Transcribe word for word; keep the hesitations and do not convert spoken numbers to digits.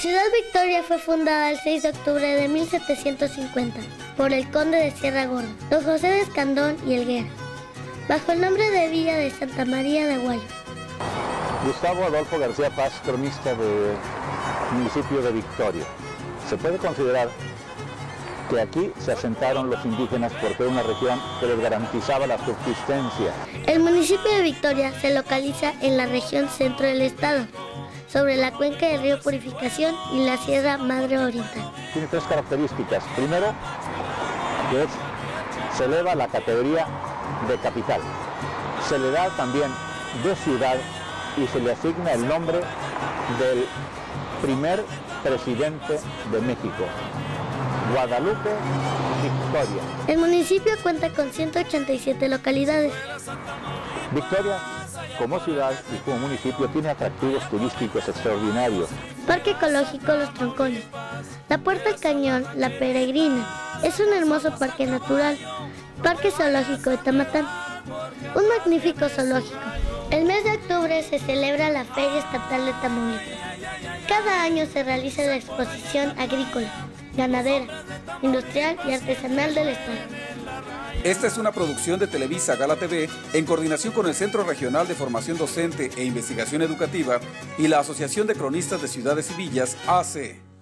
Ciudad Victoria fue fundada el seis de octubre de mil setecientos cincuenta por el conde de Sierra Gorda, don José de Escandón y Helguera, bajo el nombre de Villa de Santa María de Aguayo. Gustavo Adolfo García Paz, cronista del municipio de Victoria. Se puede considerar que aquí se asentaron los indígenas porque era una región que les garantizaba la subsistencia. El municipio de Victoria se localiza en la región centro del estado, sobre la cuenca del río Purificación y la Sierra Madre Oriental. Tiene tres características. Primero, que es, se eleva a la categoría de capital. Se le da también de ciudad y se le asigna el nombre del primer presidente de México, Guadalupe Victoria. El municipio cuenta con ciento ochenta y siete localidades. Victoria, como ciudad y como municipio, tiene atractivos turísticos extraordinarios. Parque Ecológico Los Troncones, la Puerta del Cañón, La Peregrina, es un hermoso parque natural. Parque Zoológico de Tamatán, un magnífico zoológico. El mes de octubre se celebra la Feria Estatal de Tamaulipas. Cada año se realiza la exposición agrícola, ganadera, industrial y artesanal del estado. Esta es una producción de Televisa Gala T V en coordinación con el Centro Regional de Formación Docente e Investigación Educativa y la Asociación de Cronistas de Ciudades y Villas, A C.